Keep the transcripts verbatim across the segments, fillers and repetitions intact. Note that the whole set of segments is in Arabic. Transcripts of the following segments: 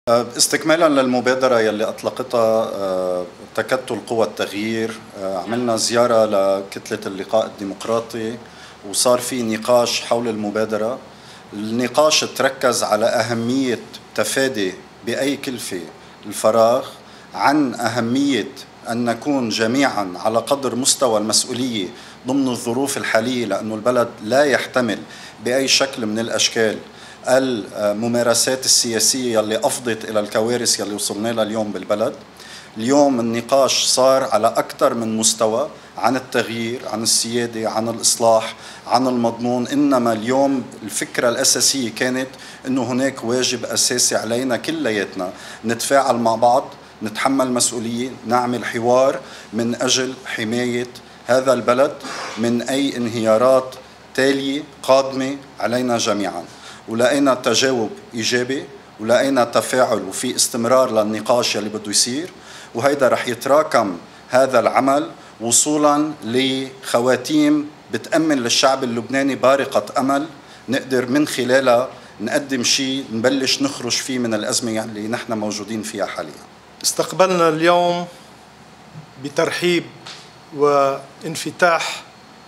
استكمالا للمبادرة يلي أطلقتها تكتل قوى التغيير، عملنا زيارة لكتلة اللقاء الديمقراطي وصار في نقاش حول المبادرة. النقاش تركز على أهمية تفادي بأي كلفة الفراغ، عن أهمية أن نكون جميعا على قدر مستوى المسؤولية ضمن الظروف الحالية، لأنه البلد لا يحتمل بأي شكل من الأشكال الممارسات السياسية اللي أفضت إلى الكوارث اللي وصلنا لها اليوم بالبلد. اليوم النقاش صار على أكثر من مستوى، عن التغيير، عن السيادة، عن الإصلاح، عن المضمون. إنما اليوم الفكرة الأساسية كانت أنه هناك واجب أساسي علينا كلياتنا نتفاعل مع بعض، نتحمل مسؤولية، نعمل حوار من أجل حماية هذا البلد من أي انهيارات تالية قادمة علينا جميعا. ولقينا تجاوب إيجابي، ولقينا تفاعل وفي استمرار للنقاش يلي بده يصير، وهيدا رح يتراكم هذا العمل وصولا لخواتيم بتأمن للشعب اللبناني بارقة أمل نقدر من خلالها نقدم شيء نبلش نخرج فيه من الأزمة اللي نحن موجودين فيها حاليا. استقبلنا اليوم بترحيب وانفتاح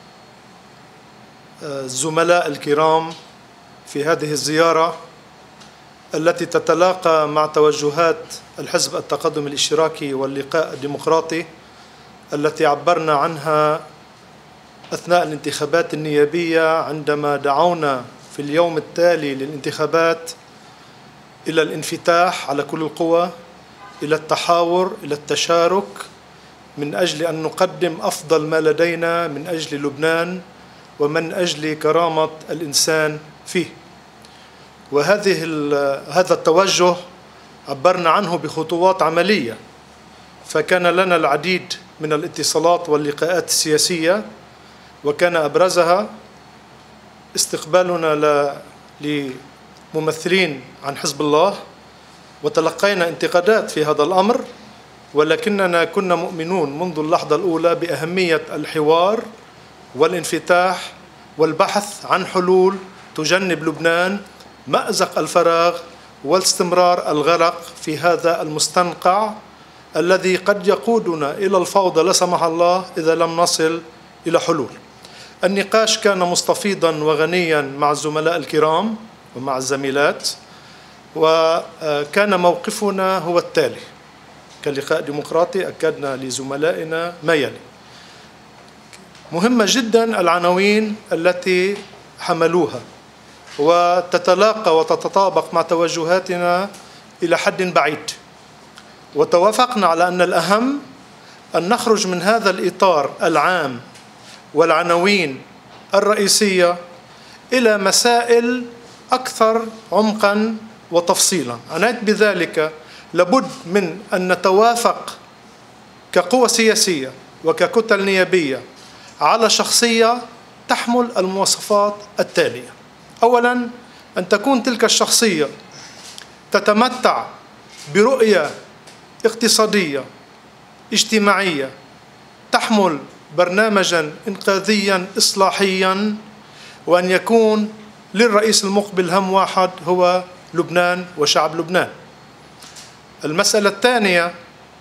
الزملاء الكرام في هذه الزيارة التي تتلاقى مع توجهات الحزب التقدم الاشتراكي واللقاء الديمقراطي التي عبرنا عنها أثناء الانتخابات النيابية، عندما دعونا في اليوم التالي للانتخابات إلى الانفتاح على كل القوى، إلى التحاور، إلى التشارك، من أجل أن نقدم أفضل ما لدينا من أجل لبنان ومن أجل كرامة الإنسان فيه. وهذه هذا التوجه عبرنا عنه بخطوات عملية، فكان لنا العديد من الاتصالات واللقاءات السياسية، وكان أبرزها استقبالنا لممثلين عن حزب الله، وتلقينا انتقادات في هذا الأمر، ولكننا كنا مؤمنون منذ اللحظة الأولى بأهمية الحوار والانفتاح والبحث عن حلول تجنب لبنان مأزق الفراغ واستمرار الغرق في هذا المستنقع الذي قد يقودنا إلى الفوضى لا سمح الله إذا لم نصل إلى حلول. النقاش كان مستفيضا وغنيا مع الزملاء الكرام ومع الزميلات، وكان موقفنا هو التالي: كلقاء ديمقراطي أكدنا لزملائنا ما يلي. مهمة جدا العناوين التي حملوها، وتتلاقى وتتطابق مع توجهاتنا إلى حد بعيد، وتوافقنا على أن الأهم أن نخرج من هذا الإطار العام والعناوين الرئيسية إلى مسائل أكثر عمقا وتفصيلا. عنيت بذلك لابد من أن نتوافق كقوى سياسية وككتل نيابية على شخصية تحمل المواصفات التالية: أولا، أن تكون تلك الشخصية تتمتع برؤية اقتصادية اجتماعية، تحمل برنامجا إنقاذيا إصلاحيا، وأن يكون للرئيس المقبل هم واحد هو لبنان وشعب لبنان. المسألة الثانية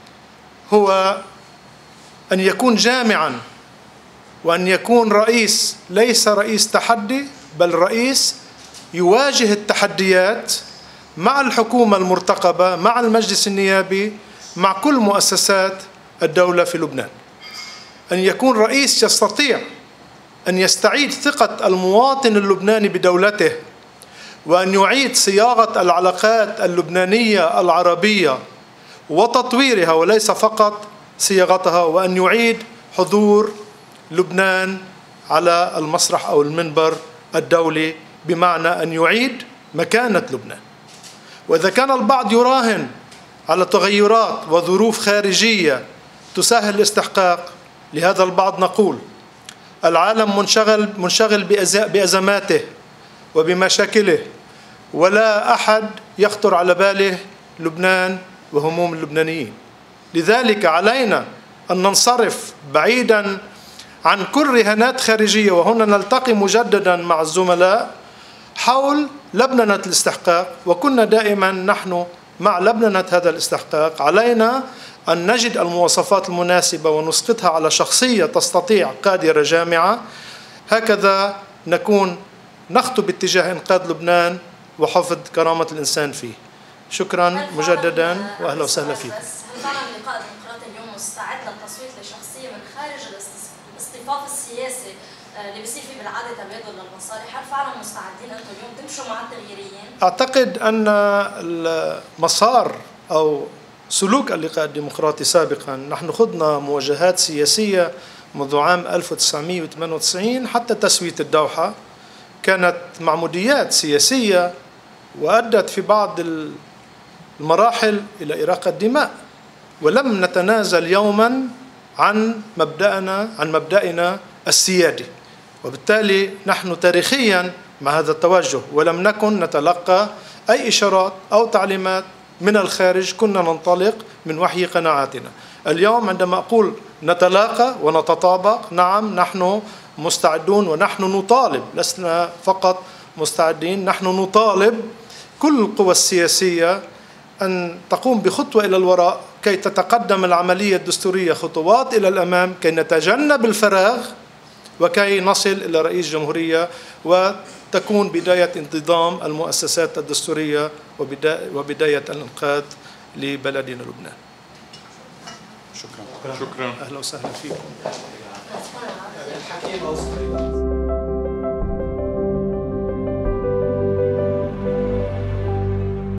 هو أن يكون جامعا، وأن يكون رئيس ليس رئيس تحدي، بل رئيس يواجه التحديات مع الحكومة المرتقبة، مع المجلس النيابي، مع كل مؤسسات الدولة في لبنان. أن يكون رئيس يستطيع أن يستعيد ثقة المواطن اللبناني بدولته، وأن يعيد صياغة العلاقات اللبنانية العربية وتطويرها وليس فقط صياغتها، وأن يعيد حضور لبنان على المسرح أو المنبر الدولي، بمعنى أن يعيد مكانة لبنان. وإذا كان البعض يراهن على تغيرات وظروف خارجية تسهل الاستحقاق، لهذا البعض نقول: العالم منشغل منشغل بأزماته وبمشاكله، ولا أحد يخطر على باله لبنان وهموم اللبنانيين. لذلك علينا أن ننصرف بعيدا عن كل رهانات خارجية، وهنا نلتقي مجددا مع الزملاء حول لبنة الاستحقاق. وكنا دائما نحن مع لبننة هذا الاستحقاق علينا أن نجد المواصفات المناسبة ونسقطها على شخصية تستطيع قادرة جامعة، هكذا نكون نخطو باتجاه إنقاذ لبنان وحفظ كرامة الإنسان فيه. شكرا مجددا وأهلا وسهلا فيكم. هل فعلا اللقاء الديمقراطي اليوم مستعد للتصويت لشخصية من خارج الاصطفاف السياسي اللي بيصير فيه بالعادة تبادل للمصالح؟ هل فعلا مستعدين أنتم اليوم تمشوا مع التغييريين؟ أعتقد أن المسار أو سلوك اللقاء الديمقراطي سابقا، نحن خضنا مواجهات سياسية منذ عام ألف وتسعمئة وثمانية وتسعين حتى تسوية الدوحة، كانت معموديات سياسية وأدت في بعض المراحل إلى إراقة دماء، ولم نتنازل يوما عن مبدأنا عن مبدأنا السيادي، وبالتالي نحن تاريخيا مع هذا التوجه، ولم نكن نتلقى أي إشارات أو تعليمات من الخارج، كنا ننطلق من وحي قناعاتنا. اليوم عندما أقول نتلاقى ونتطابق، نعم نحن مستعدون ونحن نطالب، لسنا فقط مستعدين، نحن نطالب كل القوى السياسية أن تقوم بخطوة إلى الوراء كي تتقدم العملية الدستورية خطوات إلى الأمام، كي نتجنب الفراغ وكي نصل إلى رئيس جمهورية وتكون بداية انتظام المؤسسات الدستورية وبداية الإنقاذ لبلدنا لبنان. شكرا. شكرا. أهلا وسهلا فيكم.